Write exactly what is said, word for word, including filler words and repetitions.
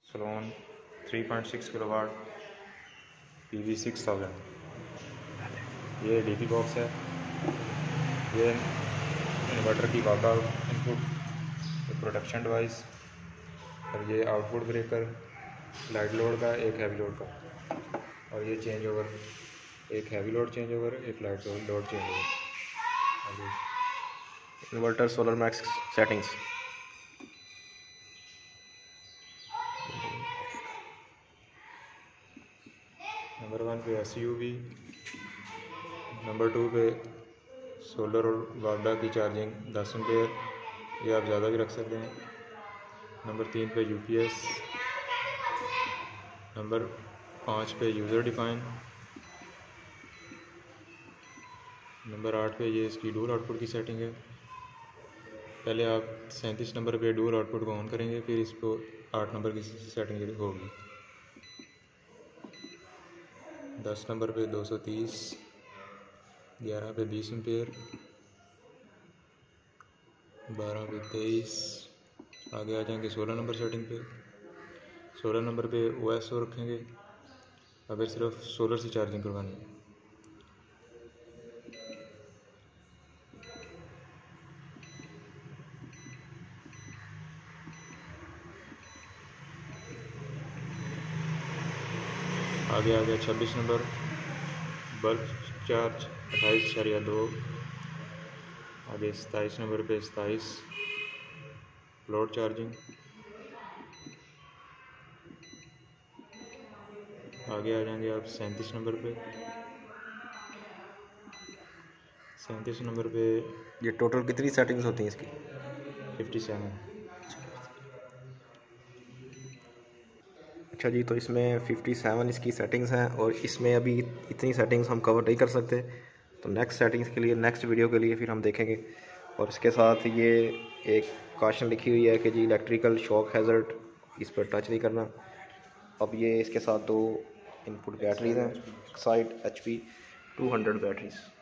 Salon three point six kilowatt P V six thousand. ये D P box है, ये inverter की walkout input, protection device, और ये आउटपुट ब्रेकर, लाइट लोड का, एक हैवी लोड का, और ये चेंज ओवर, एक हैवी लोड चेंज ओवर, एक light load change over. Inverter solar max settings. Number one पे S U V, number two पे सोलर और वाडा की चार्जिंग दस एम्पेयर, ये आप ज़्यादा भी रख सकते हैं। नंबर तीन पे यू पी एस, नंबर पाँच पे यूज़र डिफाइन, नंबर आठ पे ये इसकी डुअल आउटपुट की सेटिंग है। पहले आप सैंतीस नंबर पे डुअल आउटपुट को ऑन करेंगे, फिर इसको आठ नंबर की सेटिंग होगी। दस नंबर पे दो सौ तीस, ग्यारह पे बीस एम्पेयर, बारह पे तेईस। आगे आ जाएंगे सोलह नंबर सेटिंग पे। सोलह नंबर पे ओ एस ओ रखेंगे अगर सिर्फ सोलर से चार्जिंग करवानी है। आगे आ गया छब्बीस नंबर बल्ब चार्ज अट्ठाईस इशारिया दो। आगे सताईस नंबर पे सताईस लोड चार्जिंग। आगे आ जाएंगे आप सैंतीस नंबर पे। सैंतीस नंबर पे ये टोटल कितनी सेटिंग्स होती हैं इसकी? Fifty seven. अच्छा जी, तो इसमें फिफ्टी सेवन इसकी सेटिंग्स हैं और इसमें अभी इतनी सेटिंग्स हम कवर नहीं कर सकते, तो नेक्स्ट सेटिंग्स के लिए, नेक्स्ट वीडियो के लिए फिर हम देखेंगे। और इसके साथ ये एक काशन लिखी हुई है कि जी इलेक्ट्रिकल शॉक हैज़र्ड, इस पर टच नहीं करना। अब ये इसके साथ दो इनपुट बैटरीज हैं, Exide H P two hundred batteries.